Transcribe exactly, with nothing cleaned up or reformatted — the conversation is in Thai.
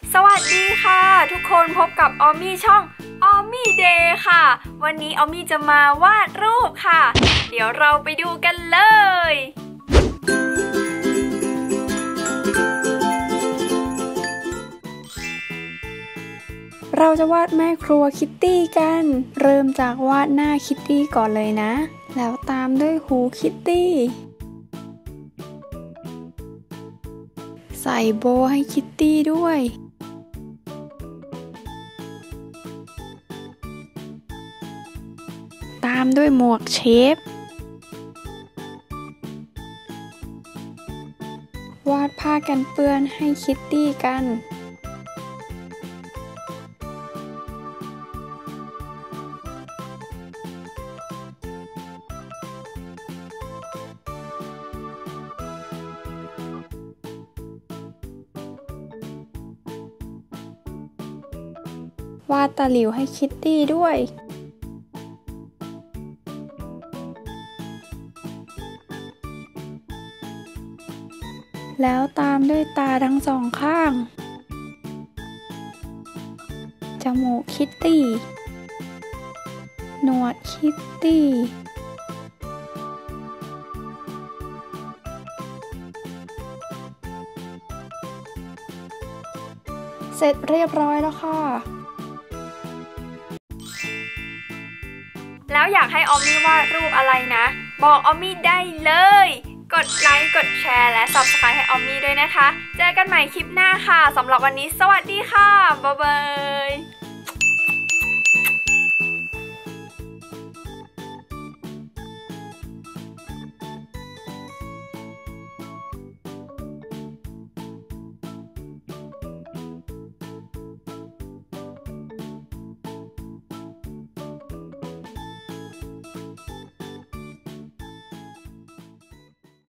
สวัสดีค่ะทุกคนพบกับออมมี่ช่องออมมี่เดย์ค่ะวันนี้ออมมี่จะมาวาดรูปค่ะเดี๋ยวเราไปดูกันเลยเราจะวาดแม่ครัวคิตตี้กันเริ่มจากวาดหน้าคิตตี้ก่อนเลยนะแล้วตามด้วยหูคิตตี้ใส่โบให้คิตตี้ด้วยตามด้วยหมวกเชฟวาดผ้ากันเปื้อนให้คิตตี้กันวาดตาหลิวให้คิตตี้ด้วยแล้วตามด้วยตาทั้งสองข้างจมูกคิตตี้หนวดคิตตี้เสร็จเรียบร้อยแล้วค่ะแล้วอยากให้ออมมี่วาดรูปอะไรนะบอกออมมี่ได้เลยกดไลค์กดแชร์และ ซับสไครบ์ ให้ออมมี่ด้วยนะคะเจอกันใหม่คลิปหน้าค่ะสำหรับวันนี้สวัสดีค่ะบ๊ายบาย